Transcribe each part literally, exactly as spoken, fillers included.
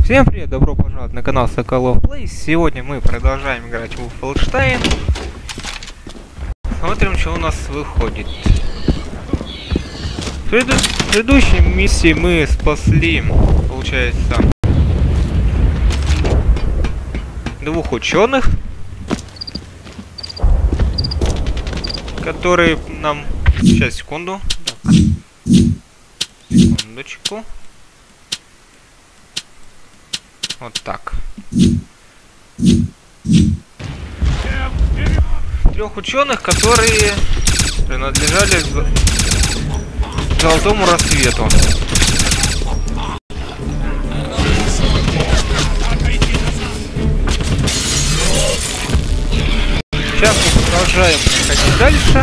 Всем привет, добро пожаловать на канал Соколов Плей. Сегодня мы продолжаем играть в Wolfenstein. Смотрим, что у нас выходит. В преду... предыдущей миссии мы спасли, получается, двух ученых, которые нам... Сейчас, секунду. Так. Секундочку. Вот так. Трех ученых, которые принадлежали Золотому Рассвету. Сейчас мы продолжаем ходить дальше.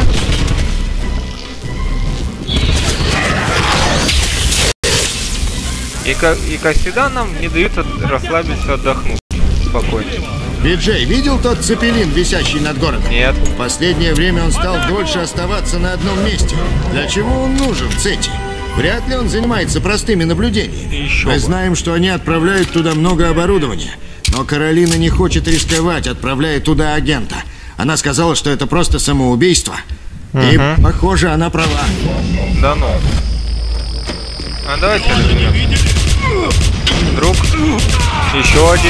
И, как, и как всегда, нам не дают расслабиться, отдохнуть спокойно. Виджей, видел тот цепелин, висящий над городом? Нет. В последнее время он стал дольше оставаться на одном месте. Для чего он нужен, Цети? Вряд ли он занимается простыми наблюдениями. Еще Мы бы. знаем, что они отправляют туда много оборудования. Но Каролина не хочет рисковать, отправляя туда агента. Она сказала, что это просто самоубийство. Угу. И, похоже, она права. Да ну. А давайте развернем. Друг. Еще один.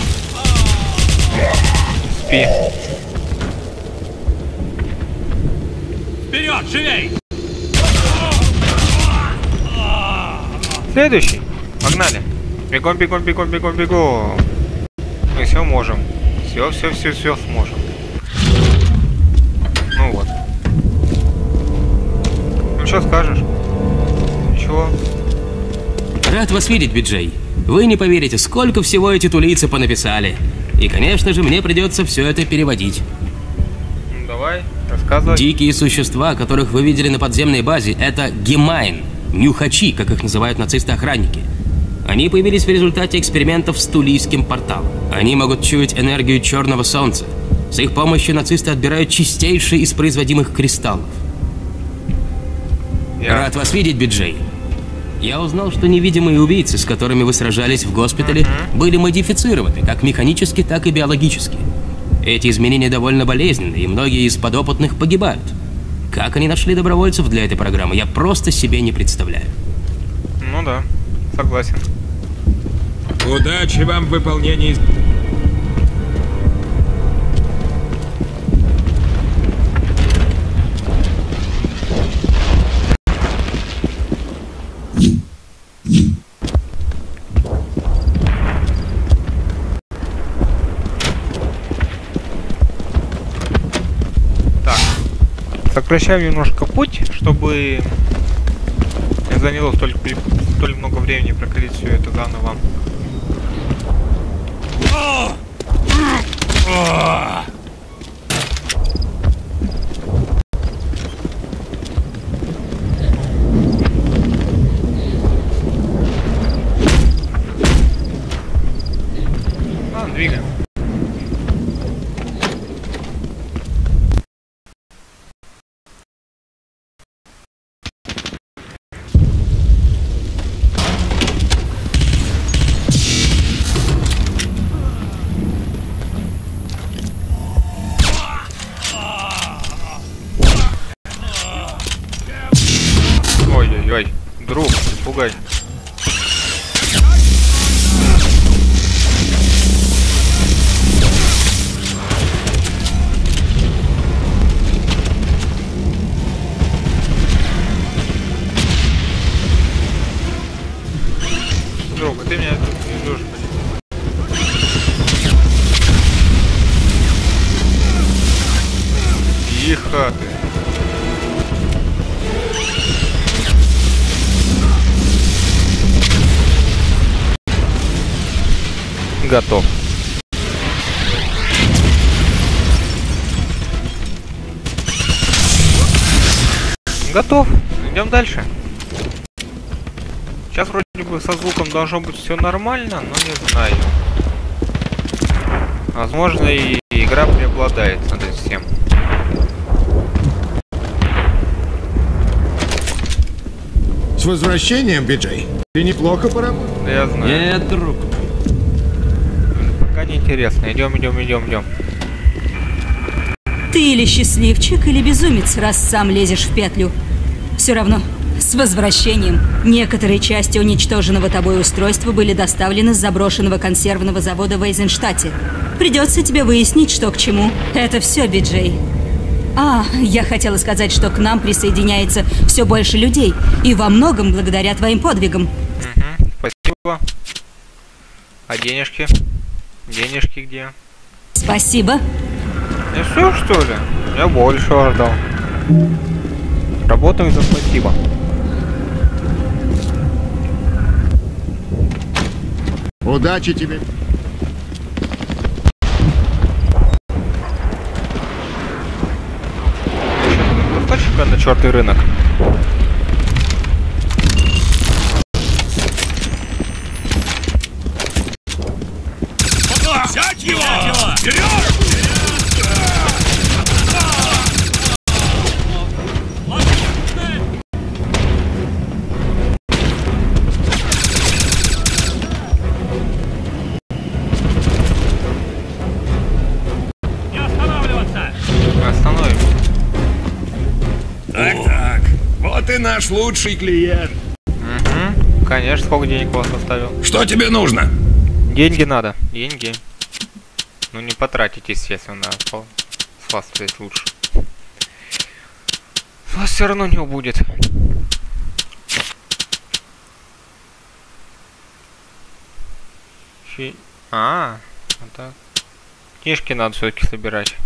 Спи. Вперед, живей! Следующий. Погнали. Бегом, бегом, бегом, бегом, бегом. Мы все можем. Все, все, все, все сможем. Ну вот. Ну что скажешь? Ничего. Рад вас видеть, Виджей. Вы не поверите, сколько всего эти тулийцы понаписали. И, конечно же, мне придется все это переводить. Ну, давай, рассказывай. Дикие существа, которых вы видели на подземной базе, это гемайн, нюхачи, как их называют нацисты-охранники. Они появились в результате экспериментов с тулийским порталом. Они могут чуять энергию черного солнца. С их помощью нацисты отбирают чистейшие из производимых кристаллов. Я... Рад вас видеть, Виджей. Я узнал, что невидимые убийцы, с которыми вы сражались в госпитале, uh-huh. были модифицированы, как механически, так и биологически. Эти изменения довольно болезненны, и многие из подопытных погибают. Как они нашли добровольцев для этой программы, я просто себе не представляю. Ну да, согласен. Удачи вам в выполнении... Сокращаем немножко путь, чтобы не заняло столь, столь много времени проходить все это заново. А, двигаем. Ой-ой-ой, друг, пугай. Друг, а ты меня тут не ждешь, Тихо ты. Готов. Готов. Идем дальше. Сейчас вроде бы со звуком должно быть все нормально, но не знаю. Возможно, и игра преобладает над всем. С возвращением, Виджей. Ты неплохо поработал. Да я знаю. Нет, друг. неинтересно. Идем, идем, идем, идем. Ты или счастливчик, или безумец, раз сам лезешь в петлю. Все равно, с возвращением. Некоторые части уничтоженного тобой устройства были доставлены с заброшенного консервного завода в Эйзенштадте. Придется тебе выяснить, что к чему. Это все, Би-Джей. А, я хотела сказать, что к нам присоединяется все больше людей. И во многом благодаря твоим подвигам. Угу, спасибо. А денежки? Денежки где? Спасибо. Не все, что ли? Я больше ждал. Работаем за спасибо. Удачи тебе. Доставщика на чертый рынок. Взять его! Вперед! Остановим. Так, так. Вот и наш лучший клиент. Угу. Конечно, сколько денег у вас оставил? Что тебе нужно? Деньги надо. Деньги. Ну не потратить, естественно. С вас здесь лучше. С вас все равно не убудет. Фи... А, вот так. Книжки надо все-таки собирать.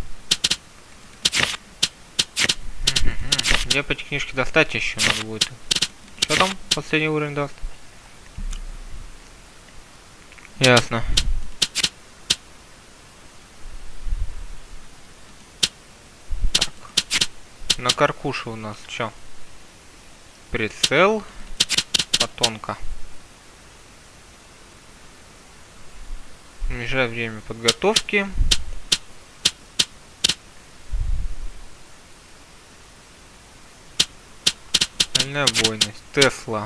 Где по эти книжки достать еще надо будет? Что там последний уровень даст? Ясно. Так. На каркуше у нас что? Прицел. Потонка. Мешает время подготовки. Бойность. Тесла.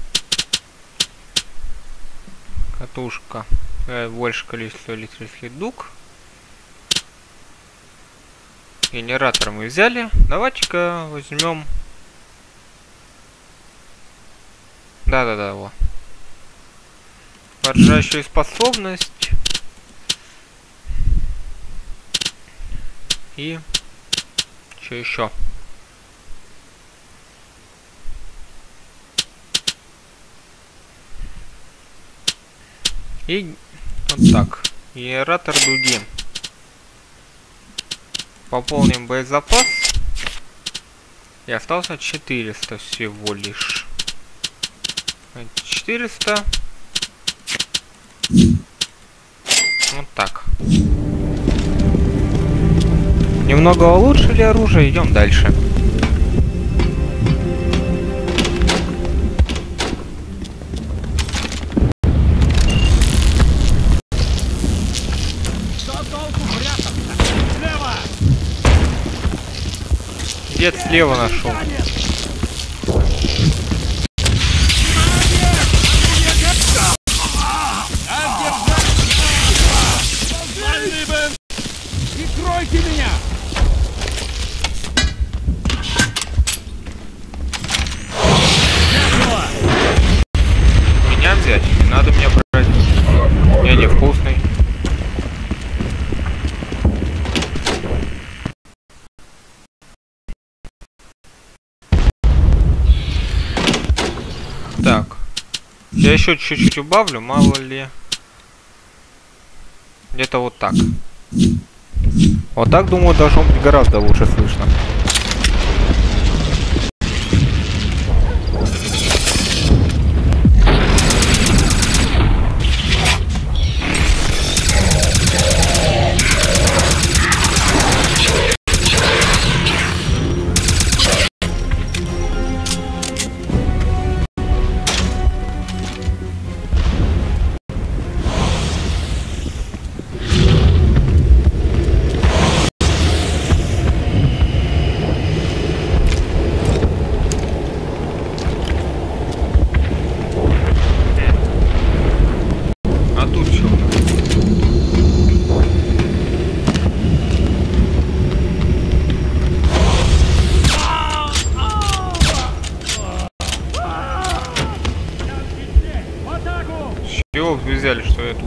Катушка. Больше количество электрических дуг. Генератор мы взяли. Давайте-ка возьмем. Да-да-да, вот. Поражающую способность. И что еще? И вот так. Генератор дуги. Пополним боезапас. И остался четыреста всего лишь. четыреста. Вот так. Немного улучшили оружие. Идем дальше. Дед слева нашел. Прикройте меня! Меня взять? Не надо мне брать. Я невкусный. Так. Я еще чуть-чуть убавлю, мало ли. Где-то вот так. Вот так, думаю, должно быть гораздо лучше слышно. чего вы взяли, что я тут?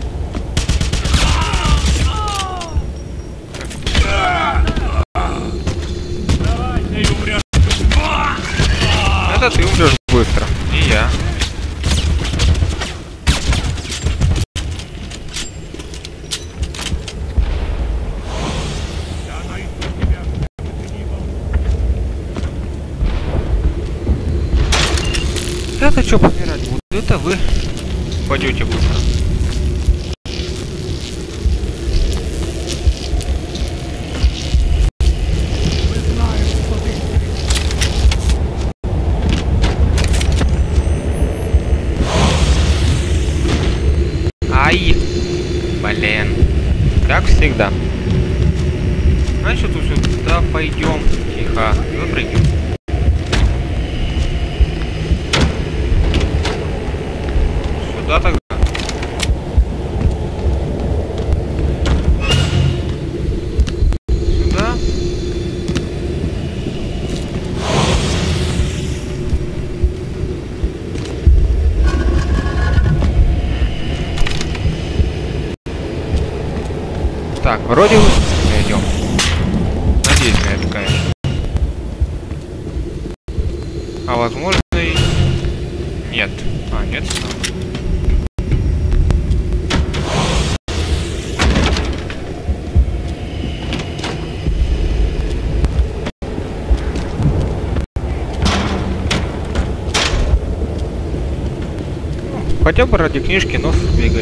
Это ты умрешь быстро, и я. Это что помирать буду? Это вы пойдете быстро. Ай, блин, как всегда. Значит, вот сюда пойдем. Тихо, запрыгнем. Сюда тогда. Сюда. Так, вроде мы идем. Надеюсь на это, конечно. А возможно и нет. А, нет. Хотя бы ради книжки нос бегали.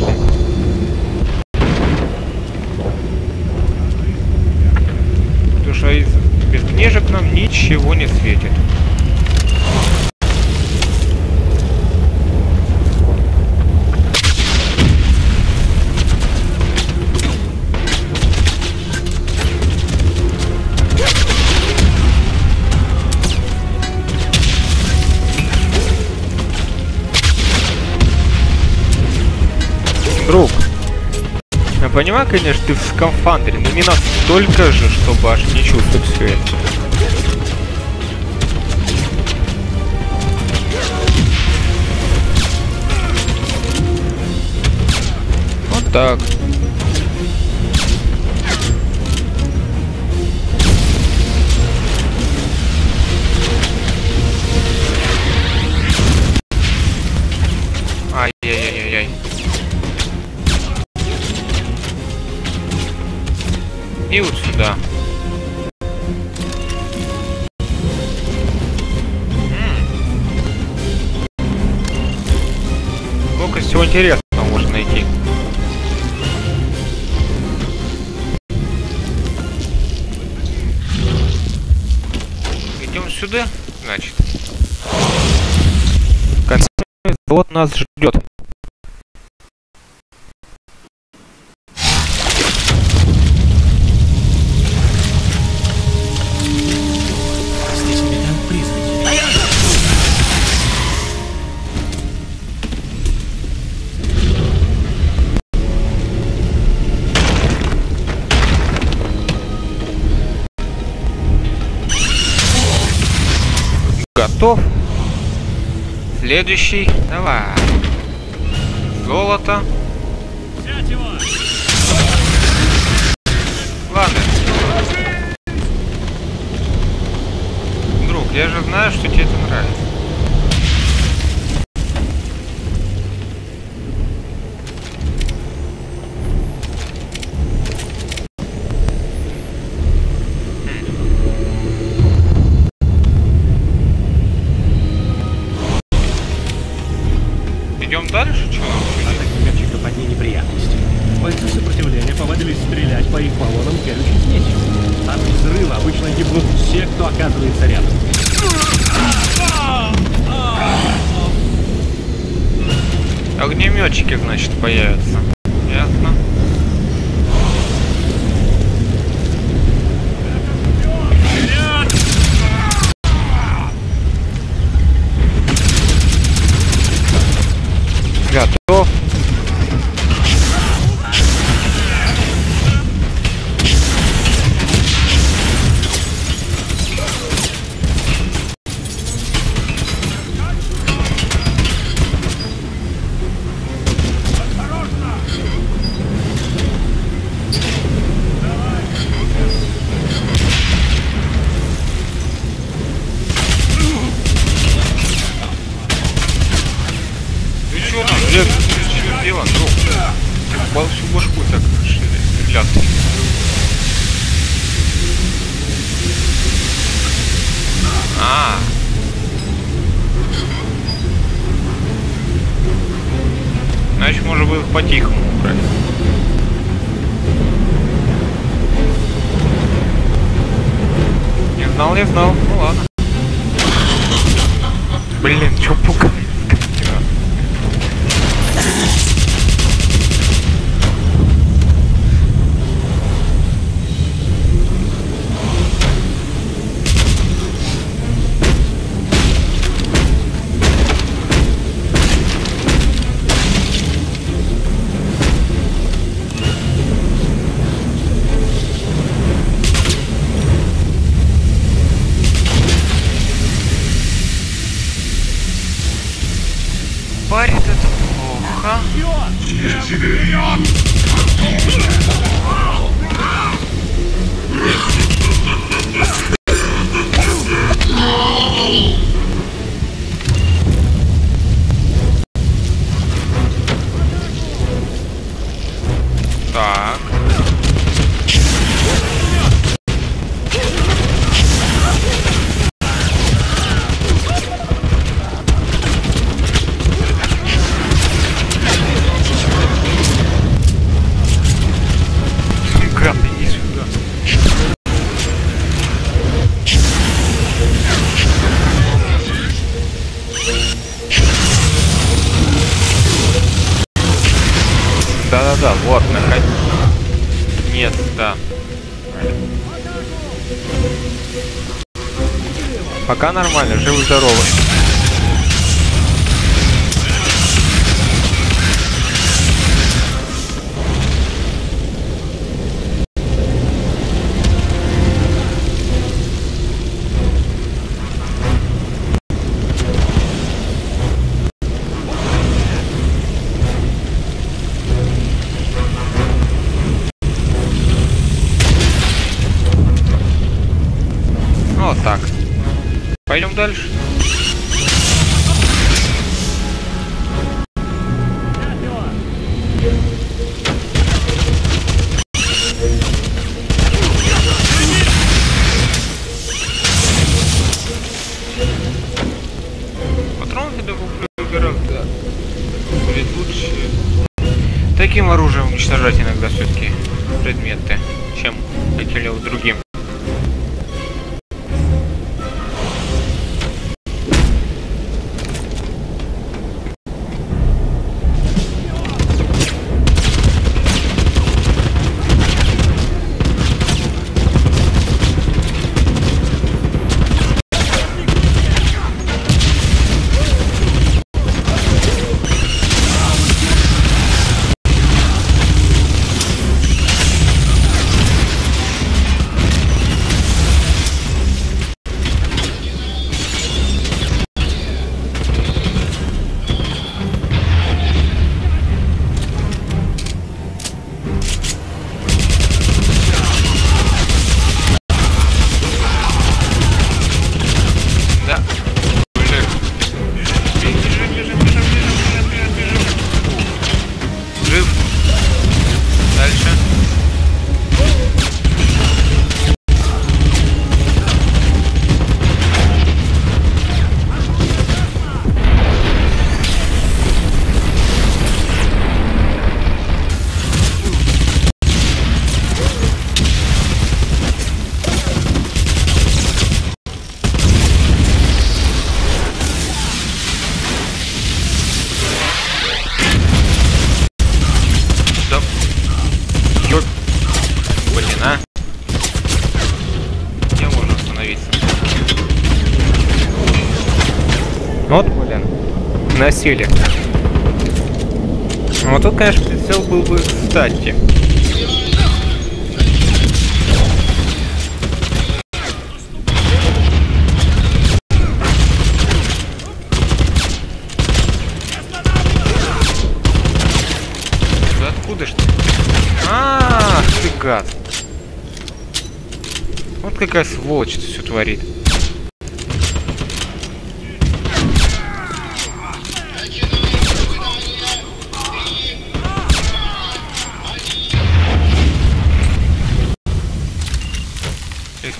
Потому что из без книжек нам ничего не светит. Друг, я понимаю, конечно, ты в скафандре, но не настолько же, чтобы аж не чувствовать все это. Вот так. Ай-яй-яй-яй-яй. И вот сюда. М-м. Сколько всего интересного можно найти. Идем сюда, значит. В конце вот нас ждет. Готов. Следующий. Давай. Золото. Ладно. Друг, я же знаю, что тебе это нравится. Идем дальше, что? Атаки мячика под ней неприятности. Бойцы сопротивления повадились стрелять по их баллонам колючей смесью. От взрыва обычно гибнут все, кто оказывается рядом. Огнеметчики, значит, появятся. Ясно. Готов. Упал всю башку так шляп. А. Значит, можно было по-тихому убрать. Не знал, не знал. Ну ладно. Блин, чё пугает? Парит это плохо. Так. Да-да-да, вот, находи. Нет, да. Пока нормально, живы-здоровы. Вот так. Пойдем дальше. Патронов я добавлю гораздо будет лучше. Таким оружием уничтожать иногда все-таки предметы, чем каким-либо другим. Вот, блин, насилие. Вот тут, конечно, прицел был бы кстати. Да откуда ж ты? А, ты гад. Вот какая сволочь это все творит.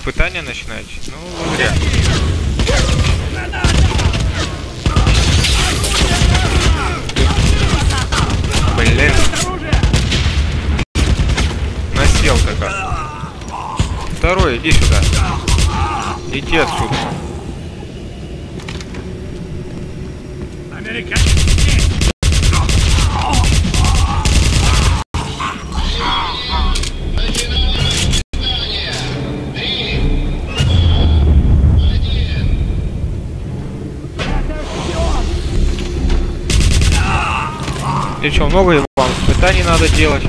испытания начинаете? Ну, зря. Блин. Насел-то как. Второй, иди сюда. Иди отсюда. И что, много вам испытаний надо делать?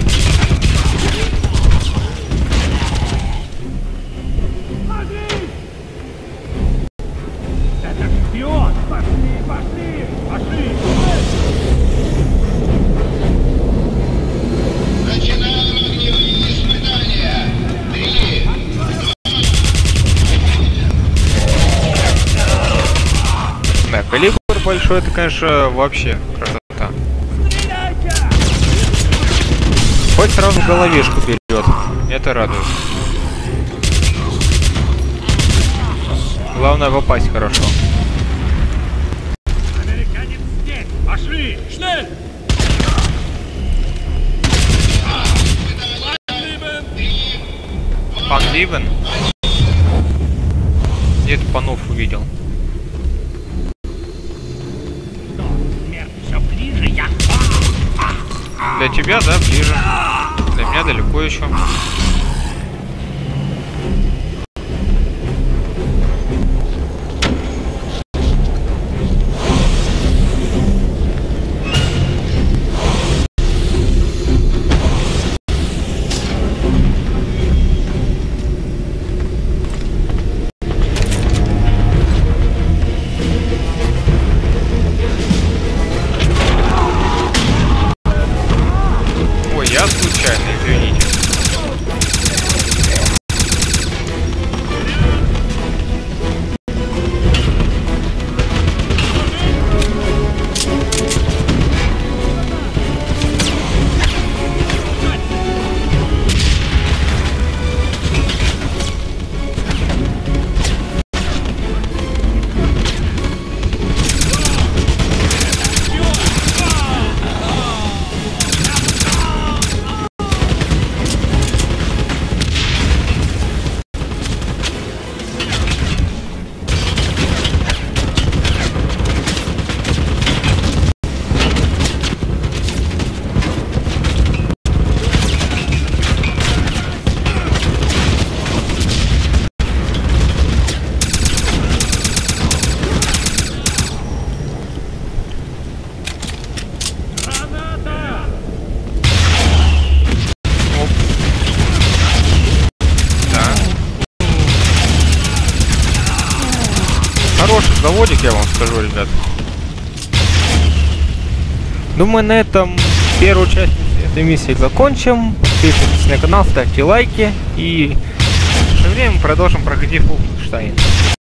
Это шпион! Пошли, пошли, пошли! Начинаем огневые испытания! Три! Да, калибр большой, это, конечно, вообще красота. Хоть сразу головешку берет. Это радует. Главное попасть хорошо. Американец здесь! Пошли! Шнель! Пан Ливен? Где-то панов увидел. Смерть все ближе, я... Для тебя, да, ближе. Для меня далеко еще. Я случайно, извините. Хороший заводик, я вам скажу, ребят. Думаю, на этом первую часть этой миссии закончим. Подписывайтесь на канал, ставьте лайки. И в то же время мы продолжим проходить Wolfenstein.